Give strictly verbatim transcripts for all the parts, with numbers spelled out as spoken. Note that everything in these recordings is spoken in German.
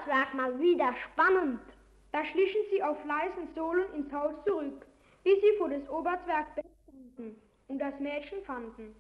Oberzwerg mal wieder spannend. Da schlichen sie auf leisen Sohlen ins Haus zurück, bis sie vor des Oberzwergs Bett standen und das Mädchen fanden.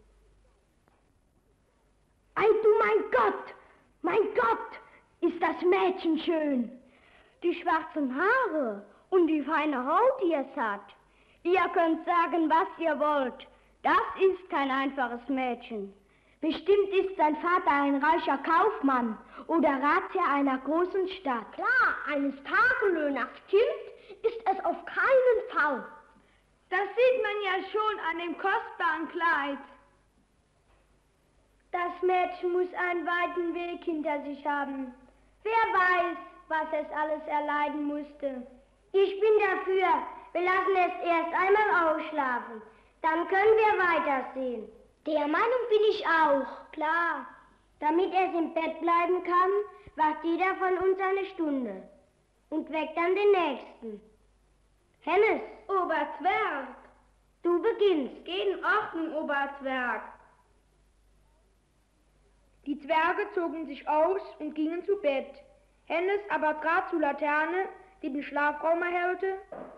Ei, du mein Gott, mein Gott, ist das Mädchen schön. Die schwarzen Haare und die feine Haut, die es hat. Ihr könnt sagen, was ihr wollt. Das ist kein einfaches Mädchen. Bestimmt ist sein Vater ein reicher Kaufmann oder Ratsherr einer großen Stadt. Klar, eines Tagelöhners Kind ist es auf keinen Fall. Das sieht man ja schon an dem kostbaren Kleid. Das Mädchen muss einen weiten Weg hinter sich haben. Wer weiß, was es alles erleiden musste. Ich bin dafür. Wir lassen es erst einmal ausschlafen. Dann können wir weitersehen. Der Meinung bin ich auch. Klar. Damit es im Bett bleiben kann, wacht jeder von uns eine Stunde. Und weckt dann den Nächsten. Hennes. Oberzwerg. Du beginnst. Geh in Ordnung, Oberzwerg. Die Zwerge zogen sich aus und gingen zu Bett. Hennes aber trat zur Laterne, die den Schlafraum erhellte,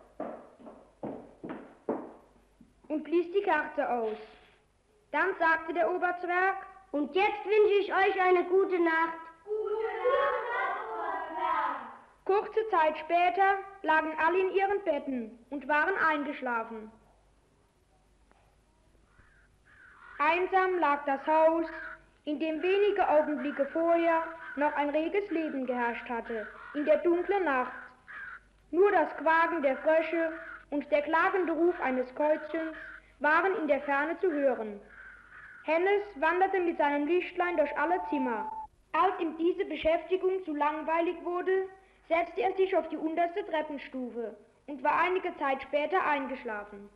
und blies die Kerze aus. Dann sagte der Oberzwerg: Und jetzt wünsche ich euch eine gute Nacht. Gute Nacht, Oberzwerg. Kurze Zeit später lagen alle in ihren Betten und waren eingeschlafen. Einsam lag das Haus, in dem wenige Augenblicke vorher noch ein reges Leben geherrscht hatte, in der dunklen Nacht. Nur das Quaken der Frösche und der klagende Ruf eines Käuzchens waren in der Ferne zu hören. Hennes wanderte mit seinem Lichtlein durch alle Zimmer. Als ihm diese Beschäftigung zu langweilig wurde, setzte er sich auf die unterste Treppenstufe und war einige Zeit später eingeschlafen.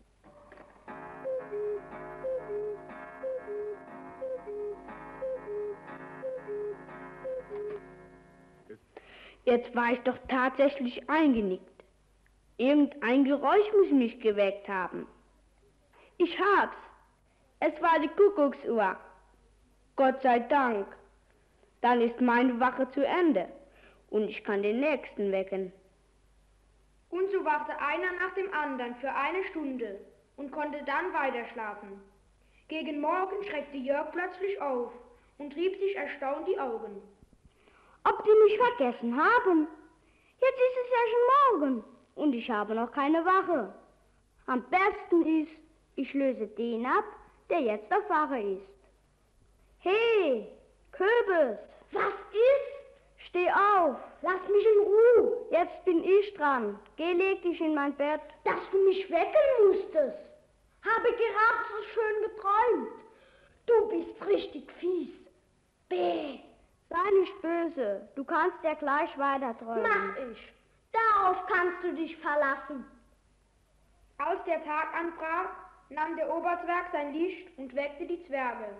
Jetzt war ich doch tatsächlich eingenickt. Irgendein Geräusch muss mich geweckt haben. Ich hab's. Es war die Kuckucksuhr. Gott sei Dank. Dann ist meine Wache zu Ende und ich kann den Nächsten wecken. Und so wachte einer nach dem anderen für eine Stunde und konnte dann weiterschlafen. Gegen Morgen schreckte Jörg plötzlich auf und rieb sich erstaunt die Augen. Ob die mich vergessen haben? Jetzt ist es ja schon morgen und ich habe noch keine Wache. Am besten ist, ich löse den ab, der jetzt auf Wache ist. Hey, Köbis! Was ist? Steh auf! Lass mich in Ruhe! Jetzt bin ich dran. Geh, leg dich in mein Bett. Dass du mich wecken musstest. Habe gerade so schön geträumt. Du bist richtig fies. Bäh! Sei nicht böse. Du kannst ja gleich weiter träumen. Mach ich. Darauf kannst du dich verlassen. Als der Tag anbrach, nahm der Oberzwerg sein Licht und weckte die Zwerge.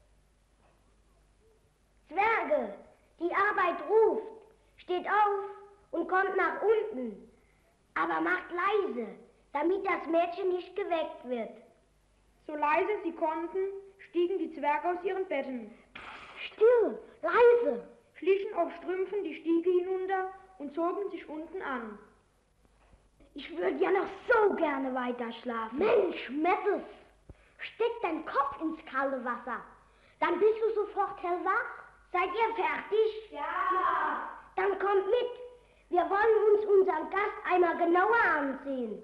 Zwerge, die Arbeit ruft. Steht auf und kommt nach unten. Aber macht leise, damit das Mädchen nicht geweckt wird. So leise sie konnten, stiegen die Zwerge aus ihren Betten. Still, leise, schlichen auf Strümpfen die Stiege hinunter und zogen sich unten an. Ich würde ja noch so gerne weiter schlafen. Mensch, Mettes, steck deinen Kopf ins kalte Wasser. Dann bist du sofort hellwach. Seid ihr fertig? Ja. Dann kommt mit. Wir wollen uns unseren Gast einmal genauer ansehen.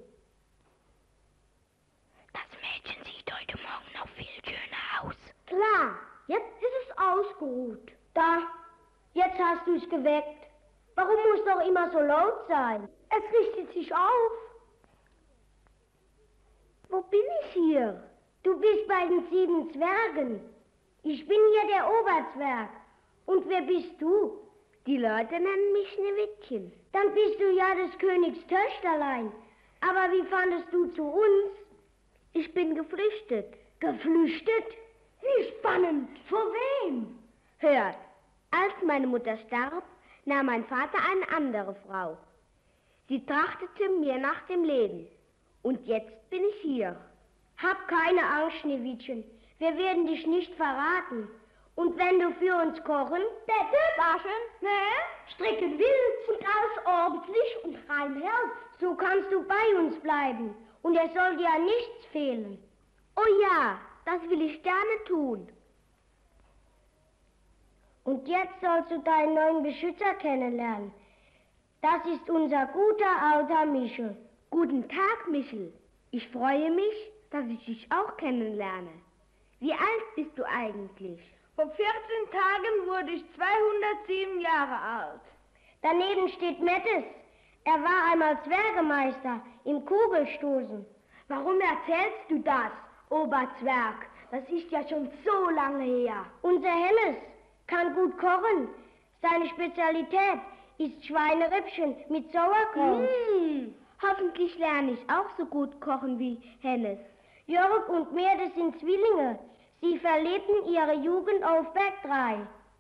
Das Mädchen sieht heute Morgen noch viel schöner aus. Klar, jetzt ist es ausgeruht. Da, jetzt hast du es geweckt. Warum muss doch immer so laut sein? Es richtet sich auf. Wo bin ich hier? Du bist bei den sieben Zwergen. Ich bin hier der Oberzwerg. Und wer bist du? Die Leute nennen mich Schneewittchen. Dann bist du ja des Königs Töchterlein. Aber wie fandest du zu uns? Ich bin geflüchtet. Geflüchtet? Wie spannend. Vor wem? Hört, als meine Mutter starb, nahm mein Vater eine andere Frau. Sie trachtete mir nach dem Leben. Und jetzt bin ich hier. Hab keine Angst, Schneewittchen. Wir werden dich nicht verraten. Und wenn du für uns kochen, Bette, waschen, ne, stricken willst und alles ordentlich und rein hältst, so kannst du bei uns bleiben und es soll dir an nichts fehlen. Oh ja, das will ich gerne tun. Und jetzt sollst du deinen neuen Beschützer kennenlernen. Das ist unser guter alter Michel. Guten Tag, Michel. Ich freue mich, dass ich dich auch kennenlerne. Wie alt bist du eigentlich? Vor vierzehn Tagen wurde ich zweihundertsieben Jahre alt. Daneben steht Mettes. Er war einmal Zwergemeister im Kugelstoßen. Warum erzählst du das, Oberzwerg? Das ist ja schon so lange her. Unser Hennes kann gut kochen. Seine Spezialität ist Schweinerippchen mit Sauerkraut. Mm, hoffentlich lerne ich auch so gut kochen wie Hennes. Jörg und Merde sind Zwillinge. Sie verlebten ihre Jugend auf Berg drei.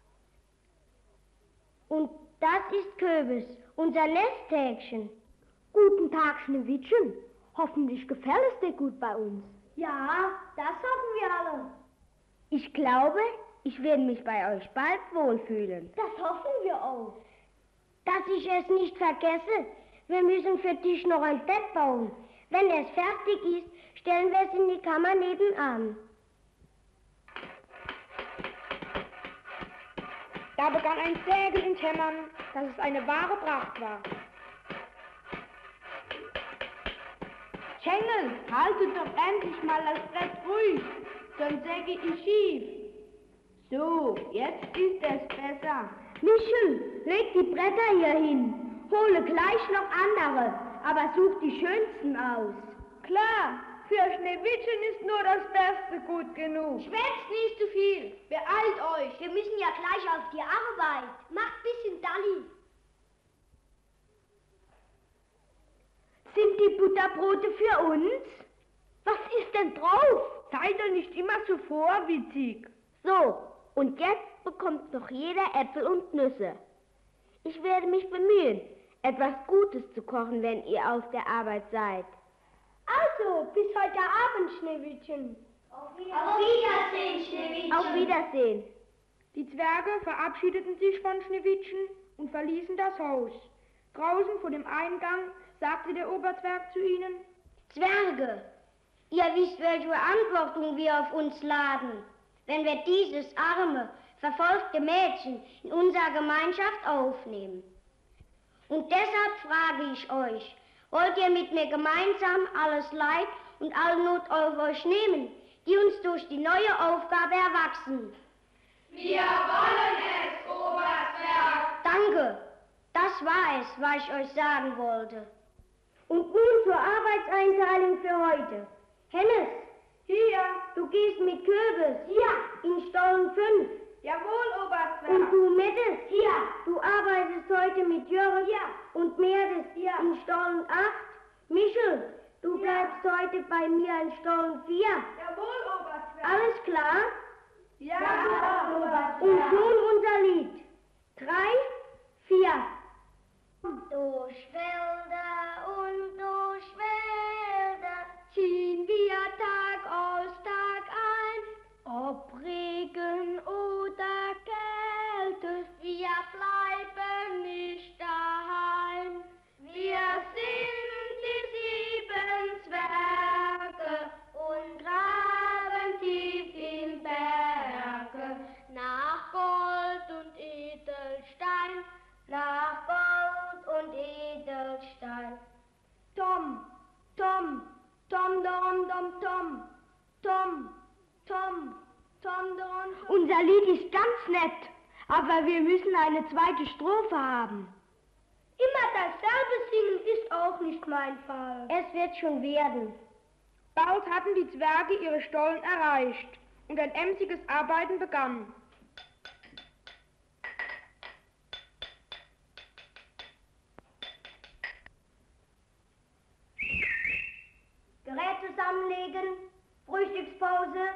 Und das ist Köbis, unser Nesthäkchen. Guten Tag, Schneewittchen. Hoffentlich gefällt es dir gut bei uns. Ja, das hoffen wir alle. Ich glaube, ich werde mich bei euch bald wohlfühlen. Das hoffen wir auch. Dass ich es nicht vergesse, wir müssen für dich noch ein Bett bauen. Wenn es fertig ist, stellen wir es in die Kammer nebenan. Da begann ein Sägen und Hämmern, dass es eine wahre Pracht war. Schengel, haltet doch endlich mal das Brett ruhig, sonst säge ich schief. So, jetzt ist es besser. Michel, leg die Bretter hier hin. Hole gleich noch andere, aber such die schönsten aus. Klar, für Schneewittchen ist nur das Beste gut genug. Schwätzt nicht zu viel. Beeilt euch. Wir müssen ja gleich auf die Arbeit. Macht bisschen Dalli. Sind die Butterbrote für uns? Was ist denn drauf? Sei doch nicht immer so vorwitzig. So, und jetzt bekommt noch jeder Äpfel und Nüsse. Ich werde mich bemühen, etwas Gutes zu kochen, wenn ihr auf der Arbeit seid. Also, bis heute Abend, Schneewittchen. Auf Wiedersehen, Schneewittchen. Auf Wiedersehen. Die Zwerge verabschiedeten sich von Schneewittchen und verließen das Haus. Draußen vor dem Eingang sagte der Oberzwerg zu ihnen: Zwerge, ihr wisst, welche Verantwortung wir auf uns laden, wenn wir dieses arme, verfolgte Mädchen in unserer Gemeinschaft aufnehmen. Und deshalb frage ich euch, wollt ihr mit mir gemeinsam alles Leid und alle Not auf euch nehmen, die uns durch die neue Aufgabe erwachsen? Wir wollen es, Oberzwerg. Danke, das war es, was ich euch sagen wollte. Und nun zur Arbeitseinteilung für heute. Hennes, hier, du gehst mit Kürbis. Ja. In Stollen fünf. Jawohl, Oberzwerg. Und du Mettes? Ja. Du arbeitest heute mit Jörg? Ja. Und Merdes? Ja. In Stollen acht. Michel, du bleibst ja. heute bei mir in Stollen vier. Jawohl, Oberzwerg. Alles klar? Ja, ja Oberzwerg. Und nun unser Lied. Drei, vier. Durch Wälder und durch Wälder ziehen wir Tag aus Tag ein, ob Regen oder Kälte, wir bleiben nicht daheim. Wir sind die sieben Zwerge und graben tief in Berge nach Gold und Edelstein, nach Gold und Edelstein. Tom, Tom, Tom, Dom, Dom, Tom, Tom, Tom, Tom, Dom. Unser Lied ist ganz nett, aber wir müssen eine zweite Strophe haben. Immer dasselbe singen ist auch nicht mein Fall. Es wird schon werden. Bald hatten die Zwerge ihre Stollen erreicht und ein emsiges Arbeiten begann. Gerät zusammenlegen, Frühstückspause.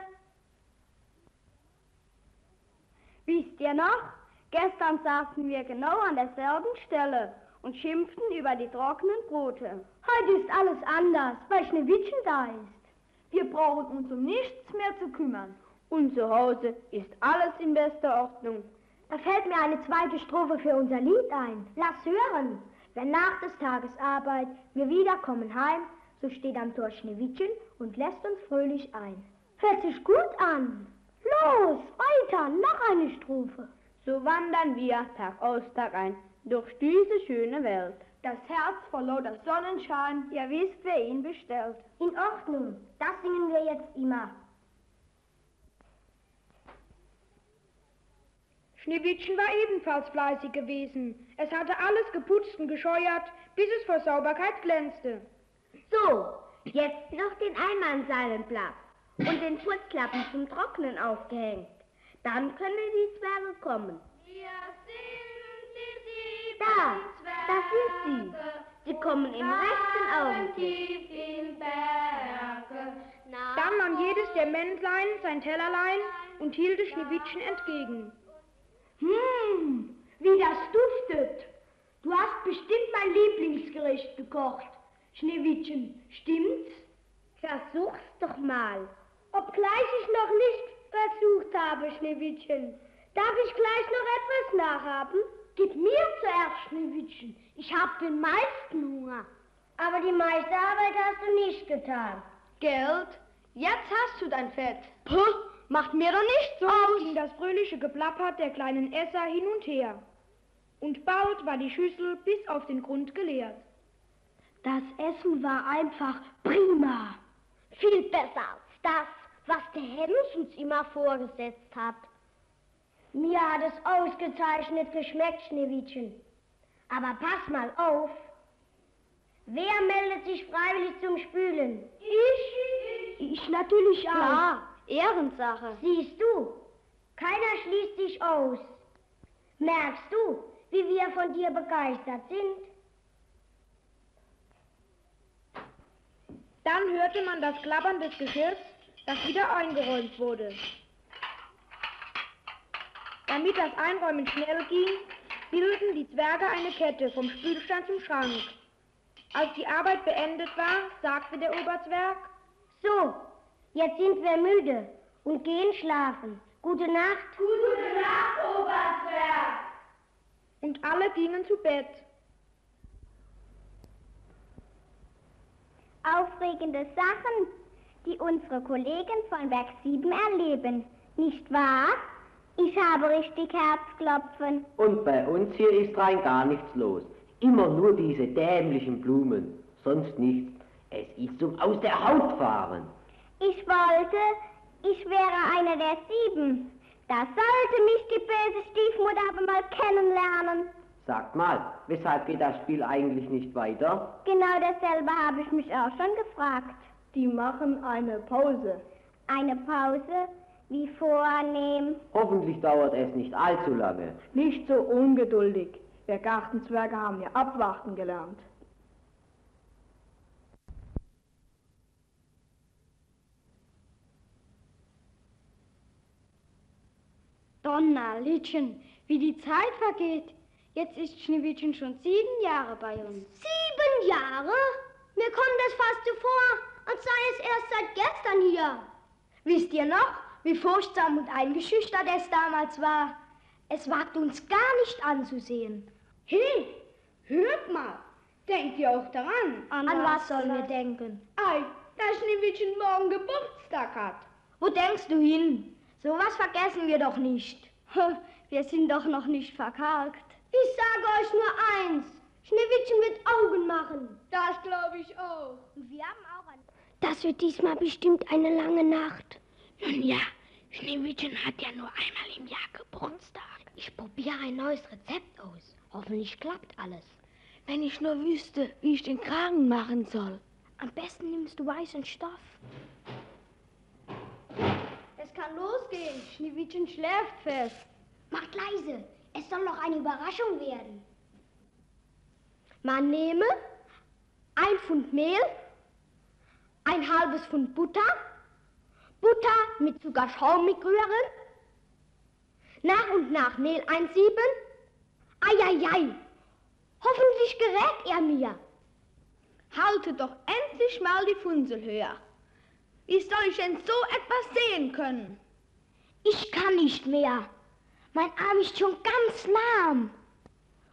Wisst ihr noch? Gestern saßen wir genau an derselben Stelle und schimpften über die trockenen Brote. Heute ist alles anders, weil Schneewittchen da ist. Wir brauchen uns um nichts mehr zu kümmern. Und zu Hause ist alles in bester Ordnung. Da fällt mir eine zweite Strophe für unser Lied ein. Lass hören. Wenn nach des Tages Arbeit wir wieder kommen heim, so steht am Tor Schneewittchen und lässt uns fröhlich ein. Hört sich gut an. Los, weiter, noch eine Strophe. So wandern wir Tag aus Tag ein durch diese schöne Welt. Das Herz voll lauter Sonnenschein, ihr wisst, wer ihn bestellt. In Ordnung, das singen wir jetzt immer. Schneewittchen war ebenfalls fleißig gewesen. Es hatte alles geputzt und gescheuert, bis es vor Sauberkeit glänzte. So, jetzt noch den Einmannseilenblatt und den Putzlappen zum Trocknen aufgehängt. Dann können die Zwerge kommen. Wir sind die sieben Da, Zwerge, da sind sie. Sie kommen im rechten Augenblick. tief in Berge. Nach Dann nahm jedes der Männlein sein Tellerlein und hielt es Schneewittchen entgegen. Hm, wie das duftet. Du hast bestimmt mein Lieblingsgericht gekocht. Schneewittchen, stimmt's? Versuch's doch mal. Obgleich ich noch nicht versucht habe, Schneewittchen. Darf ich gleich noch etwas nachhaben? Gib mir zuerst, Schneewittchen. Ich hab den meisten Hunger. Aber die meiste Arbeit hast du nicht getan. Geld? Jetzt hast du dein Fett. Puh, macht mir doch nichts So aus. ging das fröhliche Geplapper der kleinen Esser hin und her. Und bald war die Schüssel bis auf den Grund geleert. Das Essen war einfach prima. Viel besser als das, was der Hems uns immer vorgesetzt hat. Mir hat es ausgezeichnet geschmeckt, Schneewittchen. Aber pass mal auf. Wer meldet sich freiwillig zum Spülen? Ich. Ich natürlich auch. Klar, Ehrensache. Siehst du, keiner schließt dich aus. Merkst du, wie wir von dir begeistert sind? Dann hörte man das Klappern des Geschirrs, das wieder eingeräumt wurde. Damit das Einräumen schnell ging, bildeten die Zwerge eine Kette vom Spülstein zum Schrank. Als die Arbeit beendet war, sagte der Oberzwerg: So, jetzt sind wir müde und gehen schlafen. Gute Nacht. Gute Nacht, Oberzwerg. Und alle gingen zu Bett. Aufregende Sachen, die unsere Kollegen von Werk sieben erleben. Nicht wahr? Ich habe richtig Herzklopfen. Und bei uns hier ist rein gar nichts los. Immer nur diese dämlichen Blumen, sonst nichts. Es ist zum Aus der Haut fahren. Ich wollte, ich wäre eine der sieben. Da sollte mich die böse Stiefmutter aber mal kennenlernen. Sagt mal, weshalb geht das Spiel eigentlich nicht weiter? Genau dasselbe habe ich mich auch schon gefragt. Die machen eine Pause. Eine Pause? Wie vornehm? Hoffentlich dauert es nicht allzu lange. Nicht so ungeduldig. Wir Gartenzwerge haben ja abwarten gelernt. Donnerlittchen, wie die Zeit vergeht. Jetzt ist Schneewittchen schon sieben Jahre bei uns. Sieben Jahre? Mir kommt das fast so vor, als sei es erst seit gestern hier. Wisst ihr noch, wie furchtsam und eingeschüchtert es damals war? Es wagt uns gar nicht anzusehen. Hey, hört mal, denkt ihr auch daran? An, An was sollen wir denken? Ei, dass Schneewittchen morgen Geburtstag hat. Wo denkst du hin? Sowas vergessen wir doch nicht. Wir sind doch noch nicht verkalkt. Ich sage euch nur eins. Schneewittchen wird Augen machen. Das glaube ich auch. Und wir haben auch ein... Das wird diesmal bestimmt eine lange Nacht. Nun ja, Schneewittchen hat ja nur einmal im Jahr Geburtstag. Ich probiere ein neues Rezept aus. Hoffentlich klappt alles. Wenn ich nur wüsste, wie ich den Kragen machen soll. Am besten nimmst du weißen Stoff. Es kann losgehen. Schneewittchen schläft fest. Macht leise. Es soll noch eine Überraschung werden. Man nehme ein Pfund Mehl, ein halbes Pfund Butter, Butter mit Zucker schaumig rühren, nach und nach Mehl einsieben. Eieiei, hoffentlich gerät er mir. Haltet doch endlich mal die Funsel höher. Wie soll ich denn so etwas sehen können? Ich kann nicht mehr. Mein Arm ist schon ganz lahm.